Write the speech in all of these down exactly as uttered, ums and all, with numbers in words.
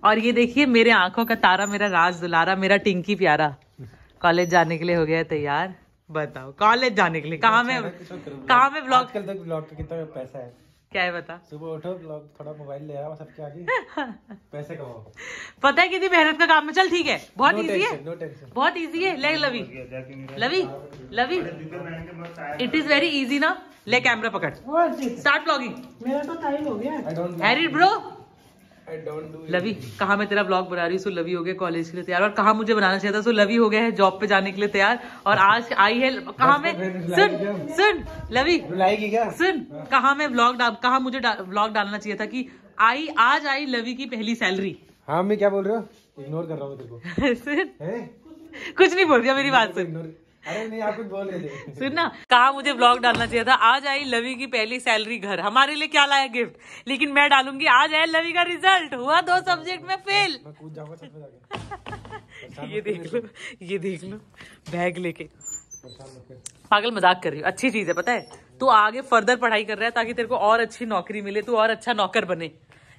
और ये देखिए मेरे आंखों का तारा, मेरा राज दुलारा, मेरा टिंकी प्यारा कॉलेज जाने के लिए हो गया है तैयार। बताओ कॉलेज जाने के लिए कहाँ में कहाँ में ब्लॉग आजकल तक ब्लॉग का कितना पैसा है? क्या है बता। सुबह उठो ब्लॉग, थोड़ा मोबाइल ले आओ सबके आगे, पैसे कमाओ। पता है कितनी मेहनत का काम है। चल ठीक है, बहुत नो इजी है, नो टेंशन, बहुत इजी है। ले Lovi Lovi Lovi, it is very easy ना। ले कैमरा पकड़, स्टार्ट ब्लॉगिंग। मेरा तो टाइम हो गया। Harry bro, I don't do Lovi कहाँ मैं तेरा ब्लॉग बना रही हूँ। सो लवी हो गया कॉलेज के लिए तैयार, और कहाँ मुझे बनाना चाहिए था। सो लवी हो गया है जॉब पे जाने के लिए तैयार, और आज आई है कहाँ में। सुन सुन लवी, बुलाएगी क्या? सुन कहाँ मैं ब्लॉग डाल, कहाँ मुझे ब्लॉग डालना चाहिए था कि आई आज आई लवी की पहली सैलरी। हाँ मैं क्या बोल रहे हो? इग्नोर कर रहा हूँ तेरे को। सुन कुछ नहीं बोल रही मेरी बात सुन। अरे नहीं आप कुछ बोल रहे थे। सुन ना, कहा मुझे ब्लॉग डालना चाहिए था आज आई लवी की पहली सैलरी घर। हमारे लिए क्या लाया गिफ्ट, लेकिन मैं डालूंगी आज है लवी का रिजल्ट हुआ दो सब्जेक्ट में फेल। मैं कूद जाऊंगा छत पे जाके। ये देख लो, ये देख लो बैग लेके। पागल मजाक कर रही हूँ, अच्छी चीज है पता है। तू आगे फर्दर पढ़ाई कर रहा है ताकि तेरे को और अच्छी नौकरी मिले, तू और अच्छा नौकर बने।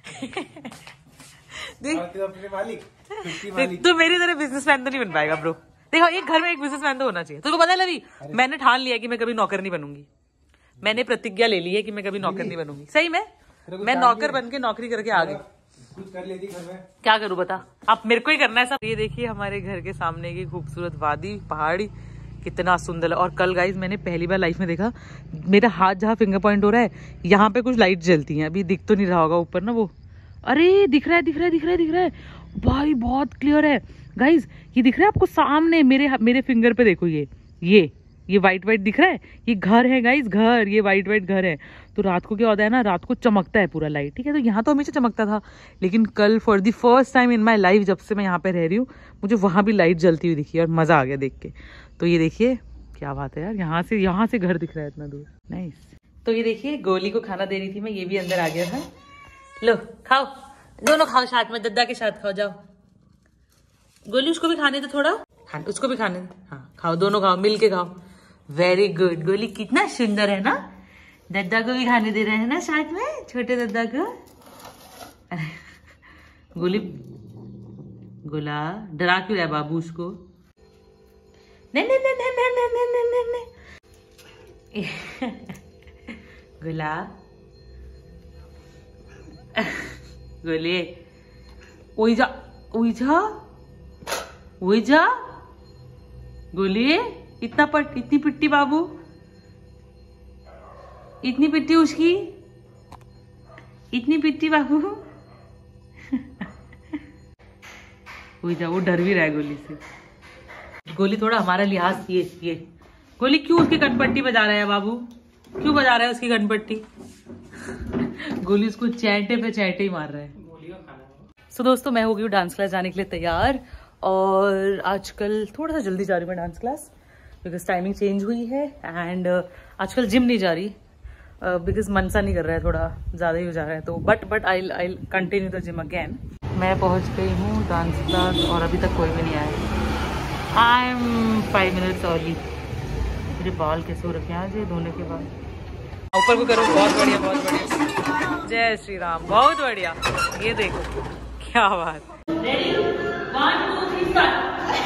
देख तू मेरी तरह बिजनेसमैन तो नहीं बन पाएगा ब्रो। देखो एक घर में एक बिजनेसमैन तो होना चाहिए। तुझको पता है लवी, मैंने ठान लिया कि मैं कभी नौकर नहीं बनूंगी। मैंने प्रतिज्ञा ले ली है कि मैं कभी नौकर नहीं बनूंगी। सही में मैं नौकर बन के नौकरी करके आ गई। कुछ कर लेती घर में, क्या करूँ बता, आप मेरे को ही करना है सब। ये देखिए हमारे घर के सामने की खूबसूरत वादी, पहाड़ी कितना सुंदर है। और कल गाइज मैंने पहली बार लाइफ में देखा, मेरा हाथ जहाँ फिंगर पॉइंट हो रहा है यहाँ पे कुछ लाइट जलती हैं। अभी दिख तो नहीं रहा होगा ऊपर ना वो, अरे दिख रहा है दिख रहा है दिख रहा है दिख रहा है भाई, बहुत क्लियर है गाइज। ये दिख रहा है आपको सामने मेरे मेरे फिंगर पे देखो, ये ये ये व्हाइट व्हाइट दिख रहा है, ये घर है गाइज, घर, ये व्हाइट व्हाइट घर है। तो रात को क्या होता है ना, रात को चमकता है पूरा लाइट, ठीक है। तो यहाँ तो हमेशा चमकता था, लेकिन कल for the first time in my life जब से मैं यहाँ पे रह रही हूँ, मुझे वहाँ भी लाइट जलती हुई दिखी और मजा आ गया देख के। तो ये देखिए क्या बात है यार, यहाँ से यहाँ से घर दिख रहा है इतना दूर, नाइस। तो ये देखिए गोली को खाना दे रही थी मैं, ये भी अंदर आ गया था। लो खाओ, दोनों खाओ साथ में, दद्दा के साथ खाओ, जाओ। गोली उसको भी खाने दो थोड़ा, हाँ उसको भी खाने दो, हाँ खाओ दोनों खाओ, मिल के खाओ। वेरी गुड, गोली कितना सुंदर है ना। दद्दा को भी खाने दे रहे हैं ना साथ में, छोटे दद्दा को। अरे गोली, गोला डरा क्यों रहा है बाबू उसको? नहीं नहीं नहीं नहीं नहीं नहीं नहीं नहीं गोला, गोली ओई जा ओई जा ओई जा, गोली इतना पट इतनी पिट्टी बाबू, इतनी पिट्टी उसकी, इतनी पिट्टी बाबू। ओई जा, वो डर भी रहा है गोली से। गोली थोड़ा हमारा लिहाज, ये ये गोली क्यों उसकी गनपट्टी बजा रहा है बाबू, क्यों बजा रहा है उसकी गनपट्टी? गोली उसको चैटे पे चैटे ही मार रहा है। सो so, दोस्तों मैं हो गई हूँ डांस क्लास जाने के लिए तैयार, और आजकल थोड़ा सा जल्दी जा रही हूँ मैं dance class because timing change हुई है। एंड uh, आजकल जिम नहीं जा रही बिकॉज uh, मन सा नहीं कर रहा है, थोड़ा ज़्यादा ही हो जा रहा है। तो but but I I continue the gym again. मैं पहुँच गई हूँ डांस क्लास और अभी तक कोई भी नहीं आया। I am five minutes early. मेरे बाल कैसे हो रखे हैं आज ये धोने के बाद। ऊपर को करो, बहुत बढ़िया बहुत बढ़िया, जय श्री राम, बहुत बढ़िया। ये देखो क्या बात। Ready, one two three start.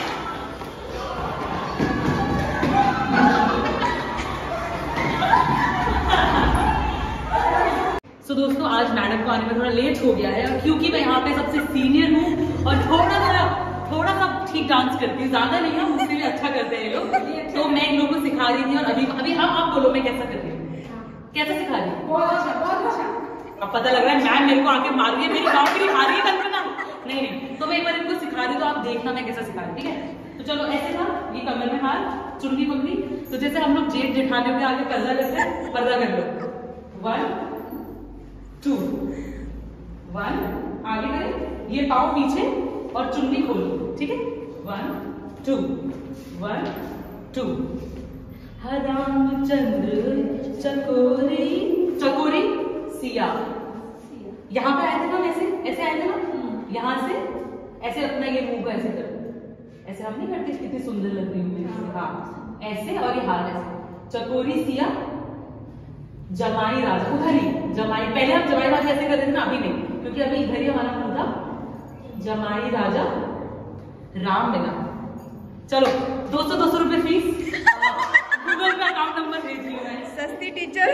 तो दोस्तों आज मैडम को आने में थोड़ा लेट हो गया है, और क्योंकि मैं यहाँ पे सबसे सीनियर हूँ और थोड़ा थोड़ा थोड़ा सा ठीक डांस करती हूँ, ज्यादा नहीं है, मुझसे भी अच्छा करते हैं ये लोग। तो मैं इन लोगों को सिखा रही थी, और अभी अभी हम आप बोलो मैं कैसा करती हूँ, कैसा सिखा रही हूँ? बहुत अच्छा बहुत अच्छा। अब पता लग रहा है मैम मेरे को आके मार रही है, मेरी नौकरी खा रही है कल्पना। नहीं नहीं, तो मैं एक बार इनको सिखा रही हूँ, तो आप देखना मैं कैसा सिखा रही हूँ, ठीक है? तो चलो ऐसे था, ये कमर में हाथ, चुन्नी पकड़ी, तो जैसे हम लोग जेठ जेठानी के आगे पर्दा करते हैं, पर्दा कर लो। वन टू, वन, आगे करें, ये पाँव पीछे और चुन्नी खोलो, ठीक है? One two, one two. Ramchandra चकोरी चकोरी सिया, यहाँ पे आए थे ना, ऐसे ऐसे आए थे ना, यहाँ से ऐसे अपना ये मुंह का ऐसे कर, ऐसे हम नहीं करते, कितनी सुंदर लग रही हूँ। हाँ ऐसे, और ये हाथ ऐसे, चकोरी सिया, जमाई राजा, उधर ही जमाई, पहले हम जमाई राजा ऐसे करते थे ना, अभी नहीं, क्योंकि अभी इधर ही हमारा मुंह था, जमाई राजा राम मिला। चलो दो सौ दो सौ रुपए फीस, गूगल पे अकाउंट नंबर भेज दिया। सस्ती टीचर।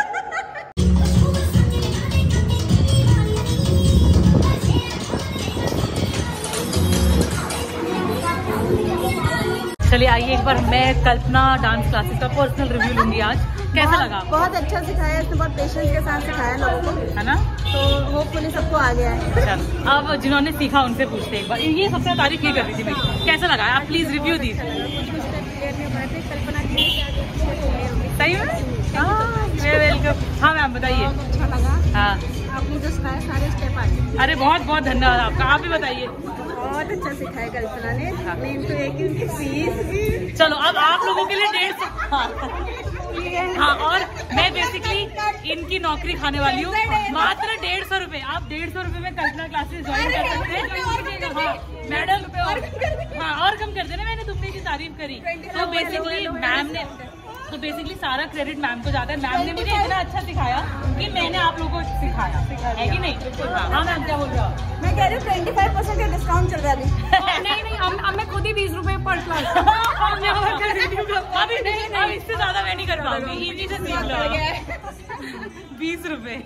चलिए आइए एक बार मैं कल्पना डांस क्लासेस का पर्सनल रिव्यू लूंगी आज। कैसा लगा? बहुत अच्छा सिखाया, इसने बहुत पेशेंस के साथ सिखाया लोगों को, है ना? तो होपफुली सबको आ गया है। अब जिन्होंने सीखा उनसे पूछते एक बार, ये सबसे तारीफ ये कर रही थी मेरी, कैसा लगा? आप प्लीज रिव्यू दीजिए। कल्पना की सही में वेलकम। हाँ मैम बताइए। अच्छा लगा। हाँ आपने जो सिखाया सारे स्टेप आ गए। अरे बहुत बहुत धन्यवाद आपका। आप भी बताइए। बहुत अच्छा सिखाया कल्पना ने। मेन तो एक इनकी फीस। चलो अब आप लोगों के लिए डेढ़ सौ। हाँ और मैं बेसिकली इनकी नौकरी खाने वाली हूँ। मात्र डेढ़ सौ रुपए। आप डेढ़ सौ रुपए में कल्पना क्लासेस ज्वाइन कर सकते हैं। हाँ मैडम, हाँ और कम कर देना, मैंने तुमने की तारीफ करी। तो बेसिकली मैम ने तो बेसिकली सारा क्रेडिट मैम को जाता है। मैम ने मुझे इतना अच्छा सिखाया कि मैंने आप लोगों को सिखाया, है कि नहीं? हाँ मैम क्या बोल रहे हो? मैं कह रही हूँ ट्वेंटी फाइव परसेंट का डिस्काउंट चल रहा है। नहीं नहीं हम अब मैं खुद ही बीस रुपए पर क्लास अभी नहीं, अब इससे ज्यादा मैं नहीं कर पाऊंगी। इजी से सीख लो। बीस रुपए।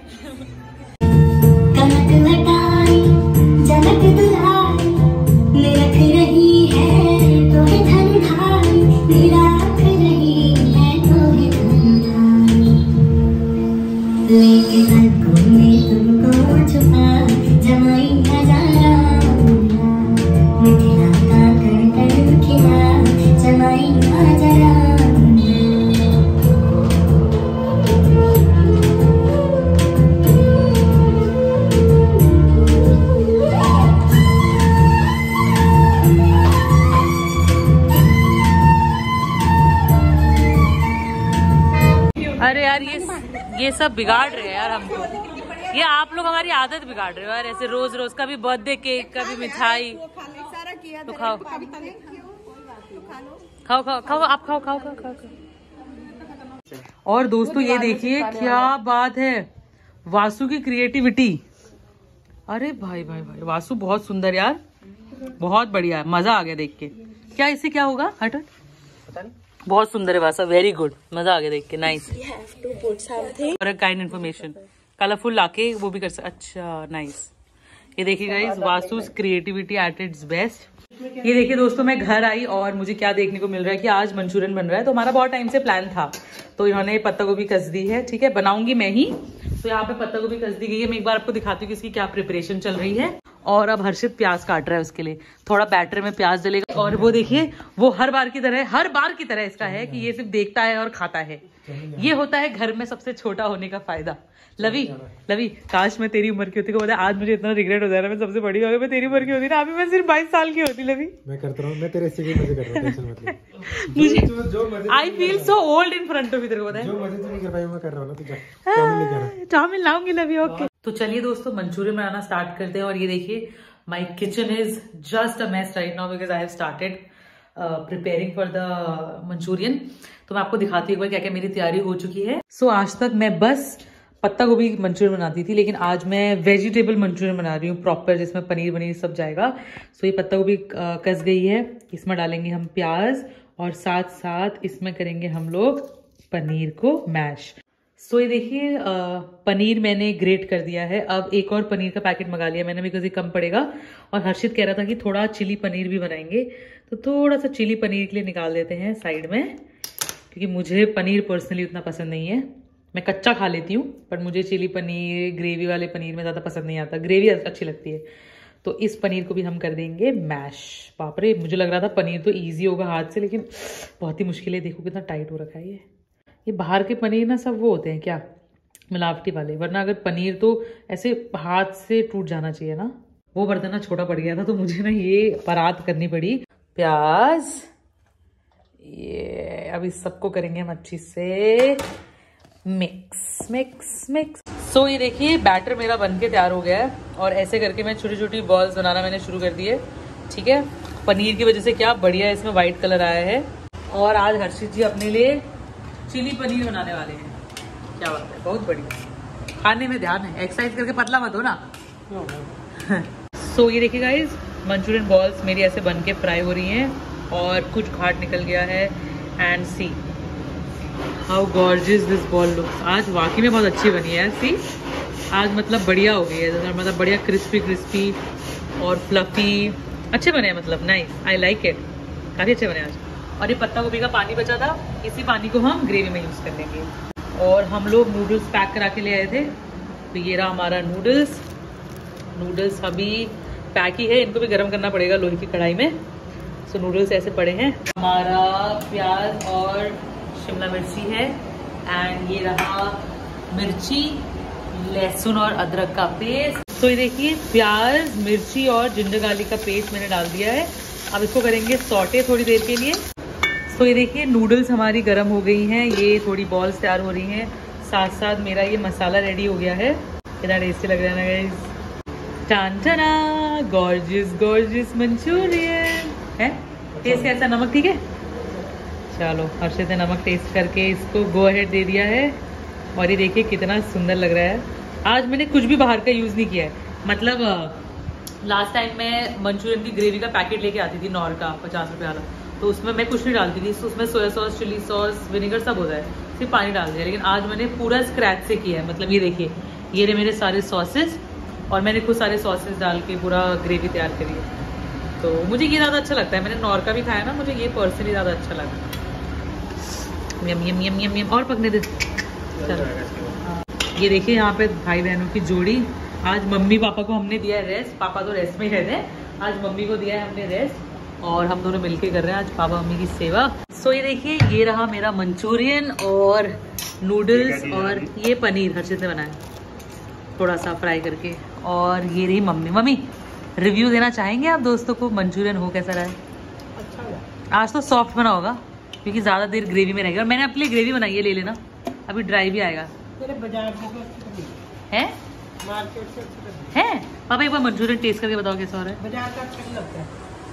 अरे यार ये ये सब बिगाड़ रहे हैं यार हमको। ये आप लोग हमारी आदत बिगाड़ रहे हो यार, ऐसे रोज रोज कभी बर्थडे केक कभी मिठाई। तो खाओ खाओ खाओ खाओ आप खाओ खाओ खाओ खाओ खाओ। और दोस्तों ये देखिए क्या बात है, वासु की क्रिएटिविटी। अरे भाई भाई भाई वासु बहुत सुंदर यार, बहुत बढ़िया, मजा आ गया देख के। क्या इससे क्या होगा? हट हट। बहुत सुंदर है वासा, वेरी गुड, मजा आ गया देख के। नाइस। और काइंड इन्फॉर्मेशन कलरफुल लाके वो भी कर सकते। अच्छा नाइस। ये देखिए guys Vasu's creativity at its best. ये देखिए दोस्तों मैं घर आई और मुझे क्या देखने को मिल रहा है कि आज मंचूरियन बन रहा है। तो हमारा बहुत टाइम से प्लान था, तो इन्होंने पत्ता गोभी कस दी है। ठीक है बनाऊंगी मैं ही, तो यहाँ पे पत्ता गोभी कस दी गई है। मैं एक बार आपको दिखाती हूँ कि इसकी क्या प्रिपरेशन चल रही है। और अब हर्षित प्याज काट रहा है, उसके लिए थोड़ा बैटर में प्याज डलेगा। और वो देखिए वो हर बार की तरह हर बार की तरह इसका है कि ये सिर्फ देखता है और खाता है। ये होता है घर में सबसे छोटा होने का फायदा। लवी लवी काश मैं तेरी उम्र की होती, को पता है आज मुझे इतना रिग्रेट हो जा रहा है। मैं सबसे बड़ी हो गई, मैं तेरी उम्र की होती ना, अभी मैं सिर्फ बाईस साल की होती। लवी मैं करता रहा हूँ, मैं तेरे से मजे कर रहा हूँ। मुझे I feel so old in front of you. तेरे को पता है जो मजे तू नहीं कर पाई मैं कर रहा हूँ ना। चाउमीन लाऊंगी लवी। ओके तो चलिए दोस्तों मंचूरियन बनाना स्टार्ट करते हैं। और ये देखिए my kitchen is just a mess right now because I have started preparing for the Manchurian. तो मैं आपको दिखाती हूँ क्या क्या मेरी तैयारी हो चुकी है। सो so, आज तक मैं बस पत्ता गोभी मंचूरियन बनाती थी, लेकिन आज मैं वेजिटेबल मंचूरियन बना रही हूँ प्रॉपर, जिसमें पनीर वनीर सब जाएगा। सो so, ये पत्ता गोभी कस गई है, इसमें डालेंगे हम प्याज और साथ साथ इसमें करेंगे हम लोग पनीर को मैश। सो so, ये देखिए पनीर मैंने ग्रेट कर दिया है। अब एक और पनीर का पैकेट मंगा लिया मैंने बिकॉज ये कम पड़ेगा। और हर्षित कह रहा था कि थोड़ा चिली पनीर भी बनाएंगे, तो थोड़ा सा चिली पनीर के लिए निकाल देते हैं साइड में, क्योंकि मुझे पनीर पर्सनली उतना पसंद नहीं है। मैं कच्चा खा लेती हूँ, पर मुझे चिली पनीर ग्रेवी वाले पनीर में ज़्यादा पसंद नहीं आता, ग्रेवी अच्छी लगती है। तो इस पनीर को भी हम कर देंगे मैश। बाप रे मुझे लग रहा था पनीर तो ईजी होगा हाथ से, लेकिन बहुत ही मुश्किल है। देखो कितना टाइट हो रखा है ये ये बाहर के पनीर ना सब वो होते हैं क्या मिलावटी वाले, वरना अगर पनीर तो ऐसे हाथ से टूट जाना चाहिए ना। वो बर्तन ना छोटा पड़ गया था, तो मुझे ना ये परात करनी पड़ी। प्याज ये अब इस सबको करेंगे हम अच्छी से मिक्स मिक्स मिक्स। सो ये देखिए बैटर मेरा बनके तैयार हो गया है, और ऐसे करके मैं छोटी छोटी बॉल्स बनाना मैंने शुरू कर दी है। ठीक है पनीर की वजह से क्या बढ़िया इसमें व्हाइट कलर आया है। और आज हर्षित जी अपने लिए चिली पनीर बनाने वाले हैं। क्या बात है, बहुत बढ़िया। खाने में ध्यान है, एक्सरसाइज करके पतला मत हो ना। सो ये देखिए गाइज, मंचूरियन बॉल्स मेरी ऐसे बन के फ्राई हो रही हैं और कुछ घाट निकल गया है। And see how gorgeous this ball looks. आज वाकई में बहुत अच्छी बनी है। सी आज मतलब बढ़िया हो गई है, मतलब बढ़िया क्रिस्पी क्रिस्पी और फ्लफी अच्छे बने हैं, मतलब नाइस, आई लाइक इट, काफ़ी अच्छे बने आज। और ये पत्ता गोभी का पानी बचा था, इसी पानी को हम ग्रेवी में यूज़ कर लेंगे। और हम लोग नूडल्स पैक करा के ले आए थे, तो ये रहा हमारा नूडल्स। नूडल्स अभी पैक ही है, इनको भी गर्म करना पड़ेगा लोहे की कढ़ाई में। सो नूडल्स ऐसे पड़े हैं। हमारा प्याज और शिमला मिर्ची है एंड ये रहा मिर्ची, लहसुन और अदरक का पेस्ट। तो ये देखिए प्याज, मिर्ची और जिंजर गार्लिक का पेस्ट मैंने डाल दिया है। अब इसको करेंगे सॉटे थोड़ी देर के लिए। तो ये देखिए नूडल्स हमारी गर्म हो गई हैं, ये थोड़ी बॉल्स तैयार हो रही हैं, साथ साथ मेरा ये मसाला रेडी हो गया है। कितना टेस्टी लग रहा है ना गाइस। टांटाना, गॉर्जियस गॉर्जियस मंचूरियन है। टेस्ट कैसा, नमक ठीक है? चलो हर्षित ने नमक टेस्ट करके इसको गो अहेड दे दिया है। और ये देखिए कितना सुंदर लग रहा है। आज मैंने कुछ भी बाहर का यूज़ नहीं किया है, मतलब लास्ट टाइम मैं मंचूरियन की ग्रेवी का पैकेट लेके आती थी नॉर का पचास रुपये वाला, तो उसमें मैं कुछ नहीं डालती थी, तो उसमें soya sauce, chilli sauce, vinegar सब होता है, सिर्फ पानी डाल दिया। लेकिन आज मैंने पूरा स्क्रैच से किया है, मतलब ये देखिए ये रहे मेरे सारे सॉसेस और मैंने खुद सारे सॉसेस डाल के पूरा ग्रेवी तैयार करी है। तो मुझे ये ज़्यादा अच्छा लगता है, मैंने नॉर का भी खाया ना, मुझे ये पर्सनली ज़्यादा अच्छा लगा। यम यम यम यम यम और पकने दे। चलो ये देखिए यहाँ पे भाई बहनों की जोड़ी। आज मम्मी पापा को हमने दिया है रेस्ट, पापा तो रेस्ट में ही रहते हैं, आज मम्मी को दिया है हमने रेस्ट और हम दोनों मिलके कर रहे हैं आज पापा मम्मी की सेवा। सो ये देखिए ये रहा मेरा मंचूरियन और नूडल्स और ये पनीर हर्षित ने बनाया थोड़ा सा फ्राई करके। और ये रही मम्मी। मम्मी रिव्यू देना चाहेंगे आप दोस्तों को, मंचूरियन हो कैसा रहा है? अच्छा। आज तो सॉफ्ट बना होगा क्योंकि ज़्यादा देर ग्रेवी में रहेगा। और मैंने अपने लिए ग्रेवी बनाई है, ले लेना, अभी ड्राई भी आएगा। बाजार है मार्केट से है पापा एक बार मंचूरियन टेस्ट करके बताओ कैसा हो रहा है। बाजार का अच्छा नहीं लगता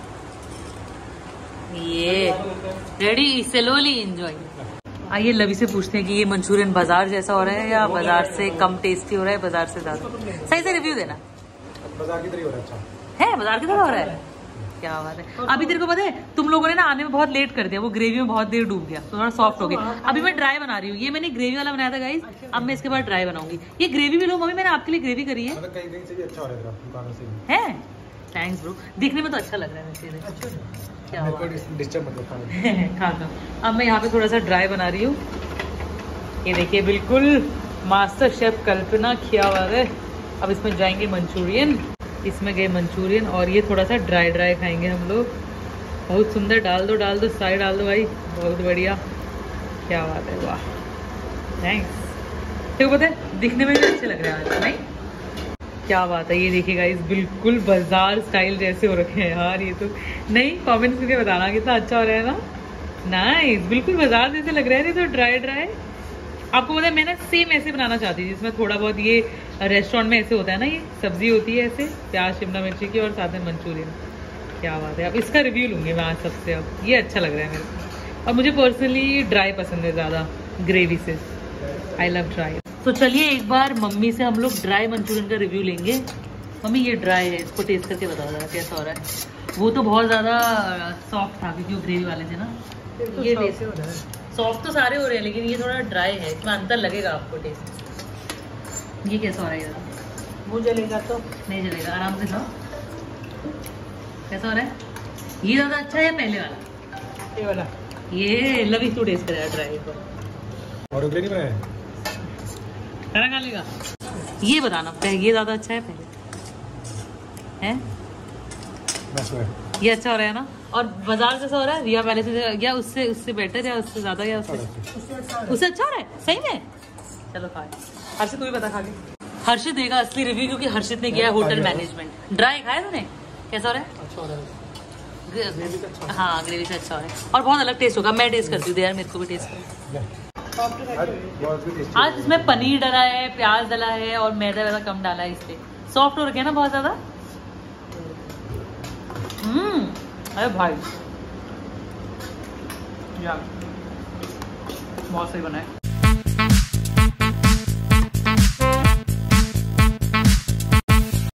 है। ये रेडी, स्लोली एंजॉय। आइए लवी से पूछते हैं कि ये मंचूरियन बाजार जैसा हो रहा है या बाजार से कम टेस्टी हो रहा है, बाजार से ज्यादा। सही से रिव्यू देना। बाजार की तरह हो रहा है। अच्छा है, बाजार की तरह हो रहा है, क्या बात है। अभी तेरे को पता है तुम लोगों ने ना आने में बहुत लेट कर दिया, वो ग्रेवी में बहुत देर डूब गया तो थोड़ा सॉफ्ट हो गया। अभी मैं ड्राई बना रही हूँ, ये मैंने ग्रेवी वाला बनाया था गाइस, अब मैं इसके बाद ड्राई बनाऊंगी। ये ग्रेवी भी लो मम्मी, मैंने आपके लिए ग्रेवी करी है। मतलब कहीं कहीं से भी अच्छा हो रहा है दुकानों से भी। है, थैंक्स ब्रो, दिखने में तो अच्छा लग रहा है वैसे। क्या मेरे को डिस्टर्ब मत करो। खा खा। अब मैं यहाँ पे थोड़ा सा ड्राई बना रही हूँ। ये देखिए बिल्कुल मास्टर शेफ कल्पना किया हुआ है। अब इसमें जाएंगे मंचूरियन, इसमें गए मंचूरियन और ये थोड़ा सा ड्राई ड्राई खाएंगे हम लोग। बहुत सुंदर, डाल दो डाल दो साइड डाल दो भाई, बहुत बढ़िया, क्या बात है, वाह थैंक्स। तो पता है दिखने में भी अच्छे लग रहे हैं आज, नहीं? क्या बात है। ये देखिए गाइस बिल्कुल बाजार स्टाइल जैसे हो रखे हैं यार, ये तो नहीं, कमेंट्स करके बताना कितना अच्छा हो रहा है ना। नाइस, बिल्कुल बाजार जैसे लग रहा है। ये तो ड्राई ड्राई, आपको पता है मैं ना सेम ऐसे बनाना चाहती थी जिसमें थोड़ा बहुत ये रेस्टोरेंट में ऐसे होता है ना, ये सब्जी होती है ऐसे प्याज शिमला मिर्ची की और साथ में मंचूरियन। क्या बात है। अब इसका रिव्यू लूंगी मैं आज सबसे। अब ये अच्छा लग रहा है मेरे को, और मुझे पर्सनली ड्राई पसंद है ज़्यादा ग्रेवी से, आई लव ड्राई। तो चलिए एक बार मम्मी से हम लोग ड्राई मंचूरियन का रिव्यू लेंगे। मम्मी ये ड्राई है, इसको टेस्ट करके बताओ जरा कैसा हो रहा है। वो तो बहुत ज़्यादा सॉफ्ट था क्योंकि वो ग्रेवी वाले थे ना, ये टेस्ट हो रहा है। सॉफ्ट तो सारे हो रहे हैं लेकिन ये थोड़ा ड्राई है, इसमें अंतर लगेगा आपको टेस्ट। ये कैसा हो रहा है? मुँह जलेगा तो नहीं जलेगा, आराम से खाओ। कैसा हो रहा है? ये ज़्यादा अच्छा है या पहले वाला? ये वाला। ये लवी तू टेस्ट करेगा ड्राई को, और उगले नहीं बनाया खाना खा लेगा। ये बताना पहले ये ज़्यादा अच्छा है पहले है? बस है। ये अच्छा हो रहा है ना? और बाजार जैसा हो रहा है रिया पहले से, या उससे उससे बेटर या उससे ज़्यादा या उससे उससे अच्छा हो रहा है? सही में? चलो खा। हर्षित तू भी बता खा के। हर्षित देगा असली रिव्यू क्योंकि हर्षित ने किया है होटल मैनेजमेंट। ड्राई खाया तूने? कैसा हो रहा है? अच्छा हो रहा है। हाँ ग्रेवी से अच्छा हो रहा है और बहुत अलग टेस्ट होगा। मैं टेस्ट करती हूँ यार, मेरे को भी टेस्ट कर। आज इसमें पनीर डाला है, प्याज डाला है और मैदा वैदा कम डाला है, इसलिए सॉफ्ट हो रखे है ना बहुत ज्यादा। हम्म अरे भाई यार बहुत सही बना है।